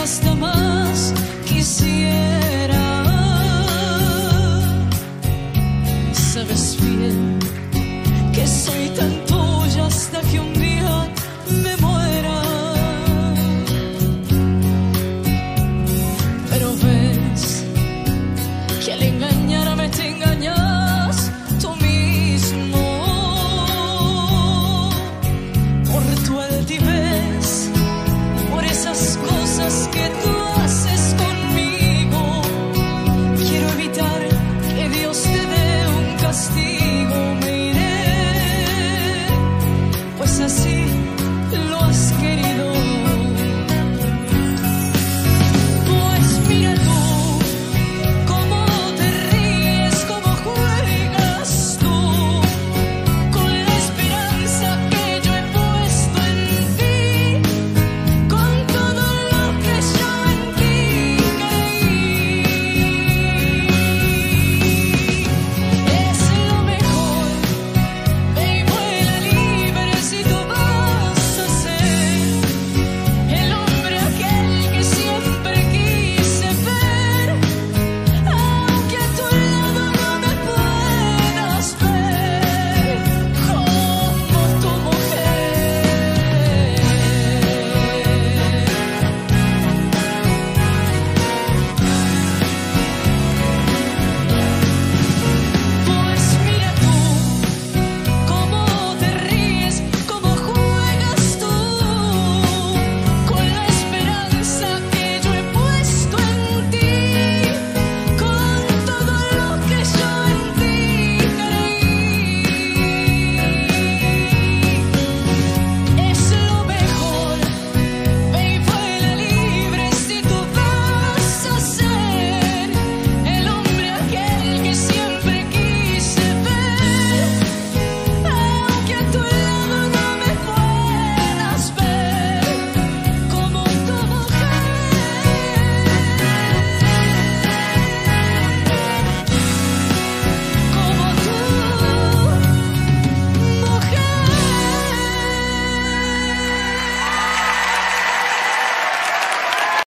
hasta más quisiera. Sabes bien que soy tan tuya hasta que un día me muera. Pero ves que al engañarme te engañas tú mismo. Por tu altivez, por esas cosas que tú